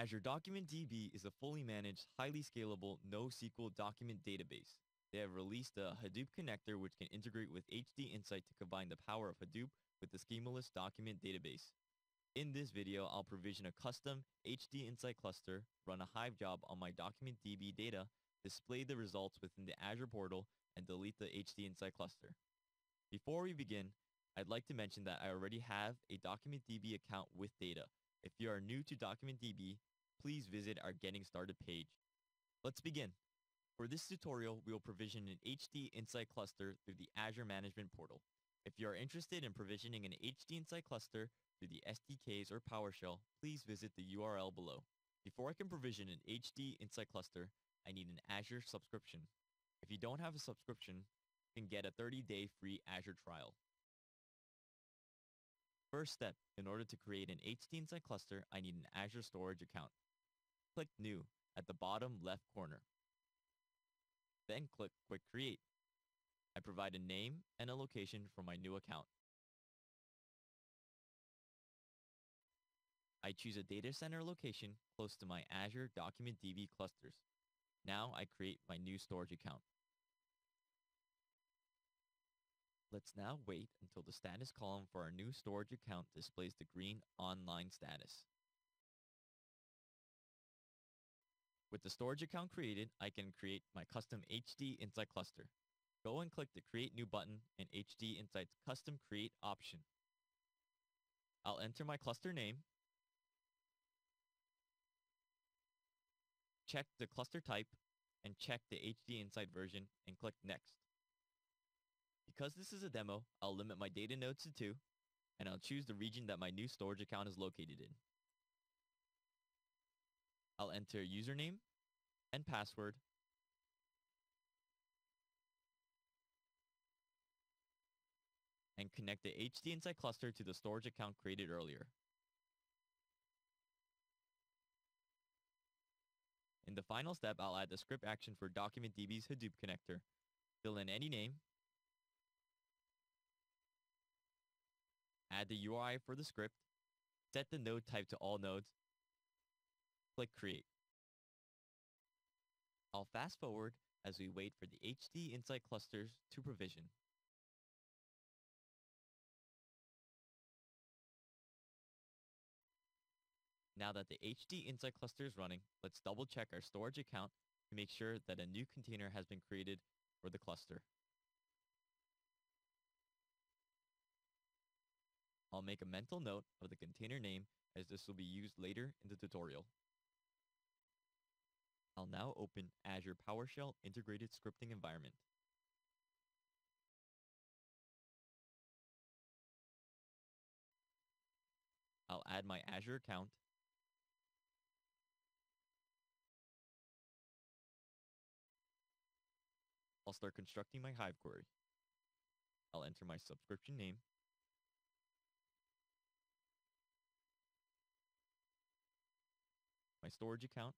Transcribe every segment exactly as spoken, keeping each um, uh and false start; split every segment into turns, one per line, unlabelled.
Azure DocumentDB is a fully managed, highly scalable NoSQL document database. They have released a Hadoop connector which can integrate with HDInsight to combine the power of Hadoop with the schemaless document database. In this video, I'll provision a custom HDInsight cluster, run a Hive job on my DocumentDB data, display the results within the Azure portal, and delete the HDInsight cluster. Before we begin, I'd like to mention that I already have a DocumentDB account with data. If you are new to DocumentDB, please visit our Getting Started page. Let's begin. For this tutorial, we will provision an HDInsight cluster through the Azure Management Portal. If you are interested in provisioning an HDInsight cluster through the S D Ks or PowerShell, please visit the U R L below. Before I can provision an HDInsight cluster, I need an Azure subscription. If you don't have a subscription, you can get a thirty day free Azure trial. First step, in order to create an HDInsight cluster, I need an Azure storage account. Click New at the bottom left corner. Then click Quick Create. I provide a name and a location for my new account. I choose a data center location close to my Azure DocumentDB clusters. Now I create my new storage account. Let's now wait until the status column for our new storage account displays the green online status. With the storage account created, I can create my custom HDInsight cluster. Go and click the Create New button in HDInsight's Custom Create option. I'll enter my cluster name, check the cluster type, and check the HDInsight version and click Next. Because this is a demo, I'll limit my data nodes to two, and I'll choose the region that my new storage account is located in. I'll enter username and password, and connect the HDInsight cluster to the storage account created earlier. In the final step, I'll add the script action for DocumentDB's Hadoop connector. Fill in any name, add the U R I for the script, set the node type to all nodes, click Create. I'll fast forward as we wait for the HDInsight clusters to provision. Now that the HDInsight cluster is running, let's double check our storage account to make sure that a new container has been created for the cluster. I'll make a mental note of the container name as this will be used later in the tutorial. I'll now open Azure PowerShell Integrated Scripting Environment. I'll add my Azure account. I'll start constructing my Hive query. I'll enter my subscription name, my storage account,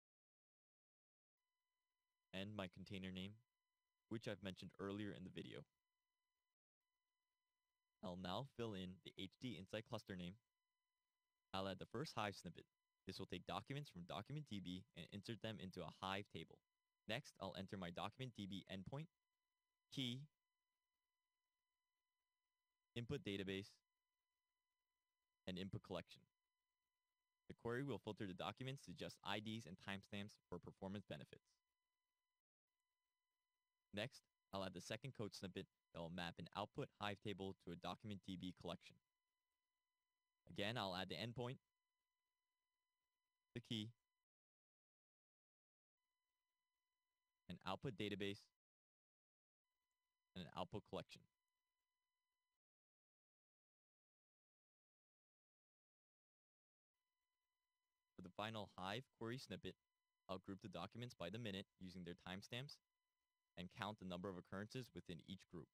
and my container name, which I've mentioned earlier in the video. I'll now fill in the HDInsight cluster name. I'll add the first Hive snippet. This will take documents from DocumentDB and insert them into a Hive table. Next, I'll enter my DocumentDB endpoint, key, input database, and input collection. The query will filter the documents to just I Ds and timestamps for performance benefits. Next, I'll add the second code snippet that will map an output Hive table to a DocumentDB collection. Again, I'll add the endpoint, the key, an output database, and an output collection. For the final Hive query snippet, I'll group the documents by the minute using their timestamps and count the number of occurrences within each group.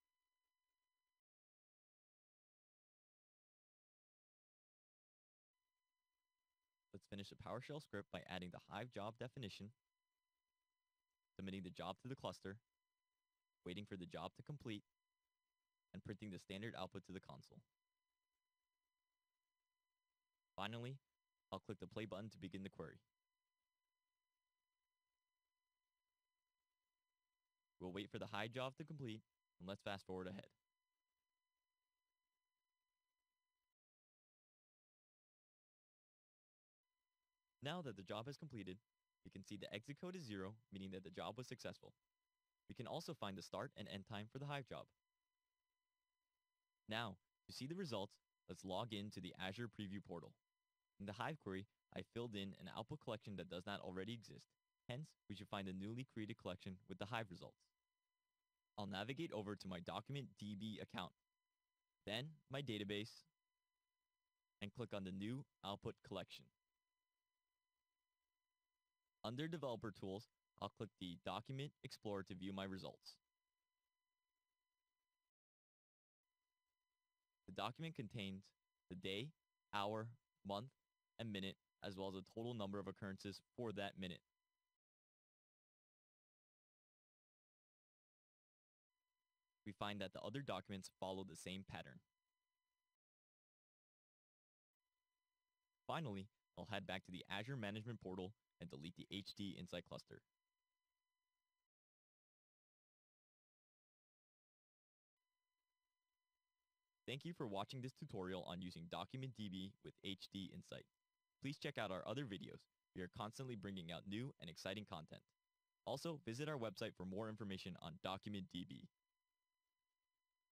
Let's finish the PowerShell script by adding the Hive job definition, submitting the job to the cluster, waiting for the job to complete, and printing the standard output to the console. Finally, I'll click the play button to begin the query. We'll wait for the Hive job to complete, and let's fast forward ahead. Now that the job has completed, we can see the exit code is zero, meaning that the job was successful. We can also find the start and end time for the Hive job. Now, to see the results, let's log in to the Azure Preview portal. In the Hive query, I filled in an output collection that does not already exist. Hence, we should find a newly created collection with the Hive results. I'll navigate over to my DocumentDB account, then my database, and click on the new output collection. Under Developer Tools, I'll click the Document Explorer to view my results. The document contains the day, hour, month, and minute, as well as the total number of occurrences for that minute. We find that the other documents follow the same pattern. Finally, I'll head back to the Azure Management Portal and delete the HDInsight cluster. Thank you for watching this tutorial on using DocumentDB with HDInsight. Please check out our other videos. We are constantly bringing out new and exciting content. Also, visit our website for more information on DocumentDB.